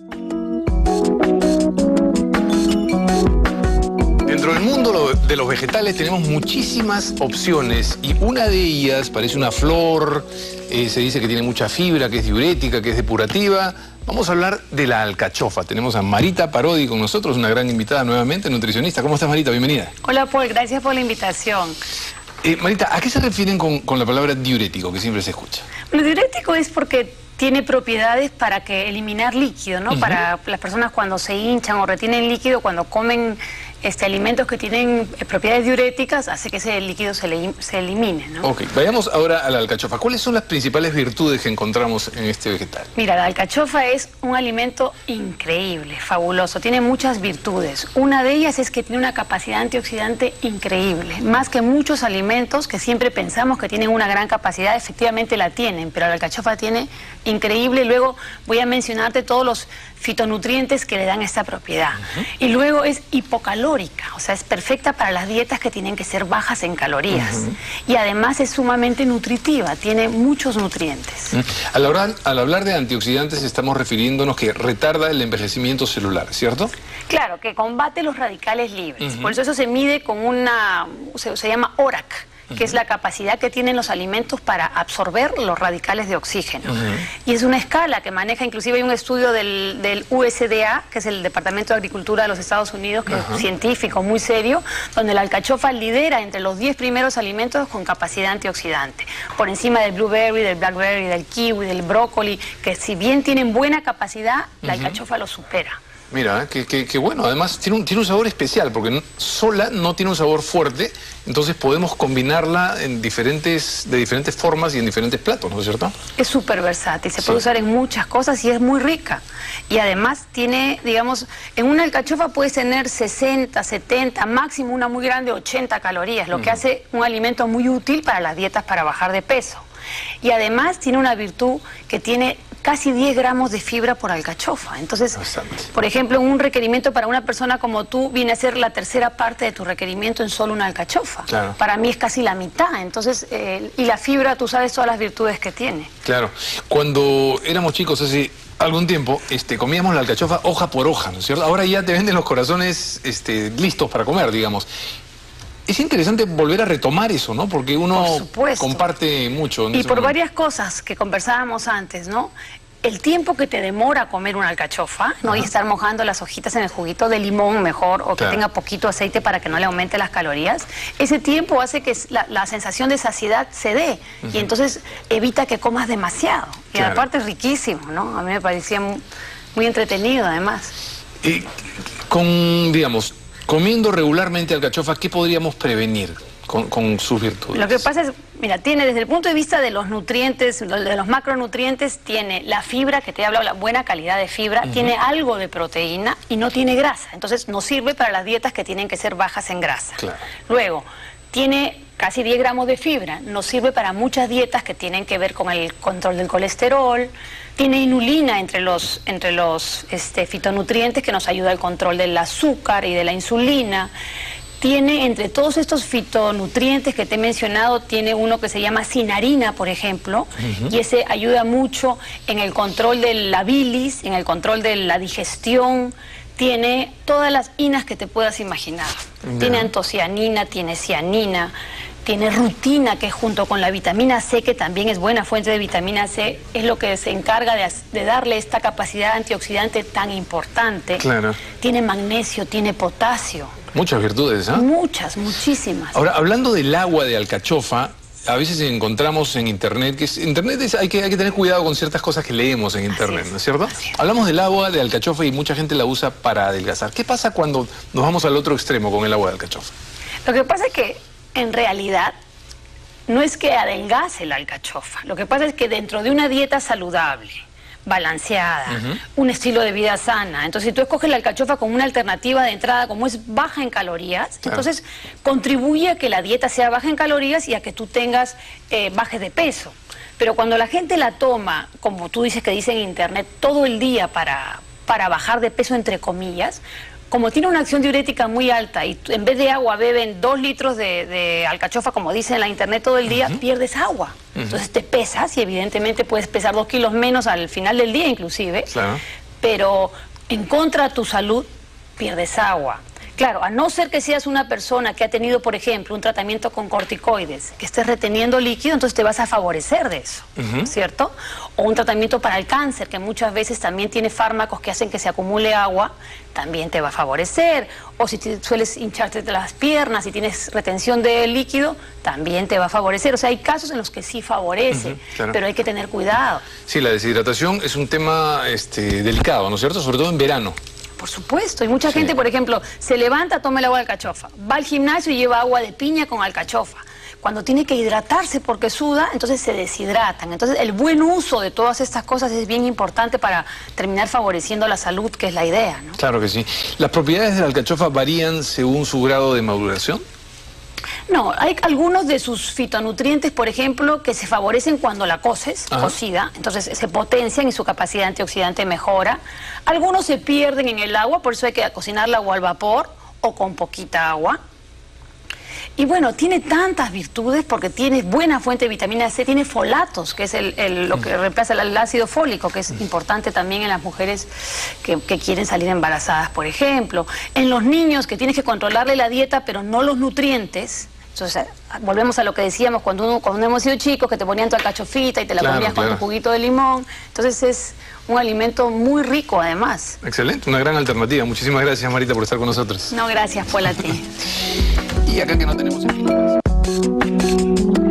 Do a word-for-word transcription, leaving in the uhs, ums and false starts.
Dentro del mundo de los vegetales tenemos muchísimas opciones y una de ellas parece una flor, eh, se dice que tiene mucha fibra, que es diurética, que es depurativa. Vamos a hablar de la alcachofa. Tenemos a Marita Parodi con nosotros, una gran invitada nuevamente, nutricionista. ¿Cómo estás, Marita? Bienvenida. Hola, Paul. Gracias por la invitación. Eh, Marita, ¿a qué se refieren con, con la palabra diurético, que siempre se escucha? Lo diurético es porque tiene propiedades para que eliminar líquido, ¿no? Uh-huh. Para las personas cuando se hinchan o retienen líquido, cuando comen este, alimentos que tienen eh, propiedades diuréticas, hace que ese líquido se, le, se elimine, ¿no? Ok, vayamos ahora a la alcachofa. ¿Cuáles son las principales virtudes que encontramos en este vegetal? Mira, la alcachofa es un alimento increíble, fabuloso, tiene muchas virtudes. Una de ellas es que tiene una capacidad antioxidante increíble, más que muchos alimentos que siempre pensamos que tienen una gran capacidad, efectivamente la tienen, pero la alcachofa tiene increíble. Luego voy a mencionarte todos los fitonutrientes que le dan esta propiedad. Uh-huh. Y luego es hipocalórica, o sea, es perfecta para las dietas que tienen que ser bajas en calorías. Uh-huh. Y además es sumamente nutritiva, tiene muchos nutrientes. Uh-huh. al, hablar, al hablar de antioxidantes estamos refiriéndonos que retarda el envejecimiento celular, ¿cierto? Claro, que combate los radicales libres. Uh-huh. Por eso eso se mide con una, se, se llama O R A C, que es la capacidad que tienen los alimentos para absorber los radicales de oxígeno. Uh-huh. Y es una escala que maneja, inclusive hay un estudio del, del U S D A, que es el Departamento de Agricultura de los Estados Unidos, que uh-huh. es científico, muy serio, donde la alcachofa lidera entre los diez primeros alimentos con capacidad antioxidante, por encima del blueberry, del blackberry, del kiwi, del brócoli, que si bien tienen buena capacidad, la uh-huh. alcachofa lo supera. Mira, que, que, que bueno, además tiene un, tiene un sabor especial, porque no, sola no tiene un sabor fuerte, entonces podemos combinarla en diferentes, de diferentes formas y en diferentes platos, ¿no es cierto? Es súper versátil, se sí. puede usar en muchas cosas y es muy rica. Y además tiene, digamos, en una alcachofa puedes tener sesenta, setenta, máximo una muy grande, ochenta calorías, lo uh-huh. que hace un alimento muy útil para las dietas para bajar de peso. Y además tiene una virtud que tiene casi diez gramos de fibra por alcachofa. Entonces, bastante. Por ejemplo, un requerimiento para una persona como tú viene a ser la tercera parte de tu requerimiento en solo una alcachofa. Claro. Para mí es casi la mitad. Entonces, eh, y la fibra, tú sabes todas las virtudes que tiene. Claro. Cuando éramos chicos, hace algún tiempo, este, comíamos la alcachofa hoja por hoja, ¿no es cierto? Ahora ya te venden los corazones este, listos para comer, digamos. Es interesante volver a retomar eso, ¿no? Porque uno comparte mucho. Y por varias cosas que conversábamos antes, ¿no? El tiempo que te demora comer una alcachofa, ¿no? Ajá. Y estar mojando las hojitas en el juguito de limón mejor, o que claro. tenga poquito aceite para que no le aumente las calorías. Ese tiempo hace que la, la sensación de saciedad se dé, uh-huh. y entonces evita que comas demasiado. Y claro. aparte es riquísimo, ¿no? A mí me parecía muy, muy entretenido, además. Y con, digamos, comiendo regularmente alcachofa, ¿qué podríamos prevenir con, con sus virtudes? Lo que pasa es, mira, tiene desde el punto de vista de los nutrientes, de los macronutrientes, tiene la fibra, que te he hablado, la buena calidad de fibra, uh-huh. tiene algo de proteína y no tiene grasa. Entonces nos sirve para las dietas que tienen que ser bajas en grasa. Claro. Luego, tiene casi diez gramos de fibra, nos sirve para muchas dietas que tienen que ver con el control del colesterol. Tiene inulina entre los, entre los este, fitonutrientes que nos ayuda al control del azúcar y de la insulina. Tiene, entre todos estos fitonutrientes que te he mencionado, tiene uno que se llama cinarina, por ejemplo, uh-huh. y ese ayuda mucho en el control de la bilis, en el control de la digestión. Tiene todas las inas que te puedas imaginar. Yeah. Tiene antocianina, tiene cianina, tiene rutina, que junto con la vitamina C, que también es buena fuente de vitamina C, es lo que se encarga de, de darle esta capacidad antioxidante tan importante. Claro. Tiene magnesio, tiene potasio. Muchas virtudes, ¿ah? ¿eh? Muchas, muchísimas. Ahora, hablando del agua de alcachofa, a veces encontramos en internet, que es, internet es, hay, que, hay que tener cuidado con ciertas cosas que leemos en internet, es, ¿no es cierto? Es. Hablamos del agua de alcachofa y mucha gente la usa para adelgazar. ¿Qué pasa cuando nos vamos al otro extremo con el agua de alcachofa? Lo que pasa es que, en realidad, no es que adelgace la alcachofa. Lo que pasa es que dentro de una dieta saludable, balanceada, uh-huh. un estilo de vida sana. Entonces, si tú escoges la alcachofa como una alternativa de entrada, como es baja en calorías, claro. entonces contribuye a que la dieta sea baja en calorías y a que tú tengas, eh, bajes de peso. Pero cuando la gente la toma, como tú dices que dice en internet, todo el día para, para bajar de peso, entre comillas, como tiene una acción diurética muy alta y en vez de agua beben dos litros de, de alcachofa, como dice en la internet todo el día, uh-huh. pierdes agua. Uh-huh. Entonces te pesas y evidentemente puedes pesar dos kilos menos al final del día inclusive. Claro. pero en contra de tu salud pierdes agua. Claro, a no ser que seas una persona que ha tenido, por ejemplo, un tratamiento con corticoides, que estés reteniendo líquido, entonces te vas a favorecer de eso, uh-huh. ¿cierto? O un tratamiento para el cáncer, que muchas veces también tiene fármacos que hacen que se acumule agua, también te va a favorecer. O si te, sueles hincharte las piernas y tienes retención de líquido, también te va a favorecer. O sea, hay casos en los que sí favorece, uh-huh, claro. pero hay que tener cuidado. Sí, la deshidratación es un tema este, delicado, ¿no es cierto? Sobre todo en verano. Por supuesto, y mucha sí. gente, por ejemplo, se levanta, toma el agua de alcachofa, va al gimnasio y lleva agua de piña con alcachofa. Cuando tiene que hidratarse porque suda, entonces se deshidratan. Entonces el buen uso de todas estas cosas es bien importante para terminar favoreciendo la salud, que es la idea, ¿no? Claro que sí. ¿Las propiedades de la alcachofa varían según su grado de maduración? No, hay algunos de sus fitonutrientes, por ejemplo, que se favorecen cuando la coces, Ajá. cocida, entonces se potencian y su capacidad antioxidante mejora. Algunos se pierden en el agua, por eso hay que cocinarla o al vapor o con poquita agua. Y bueno, tiene tantas virtudes porque tiene buena fuente de vitamina C, tiene folatos, que es el, el, lo que reemplaza el ácido fólico, que es importante también en las mujeres que, que quieren salir embarazadas, por ejemplo. En los niños que tienes que controlarle la dieta, pero no los nutrientes. Entonces, volvemos a lo que decíamos cuando, uno, cuando hemos sido chicos, que te ponían tu alcachofita y te la claro, comías claro. con tu juguito de limón. Entonces es un alimento muy rico, además. Excelente, una gran alternativa. Muchísimas gracias, Marita, por estar con nosotros. No, gracias, Paul, a ti. Y acá que no tenemos...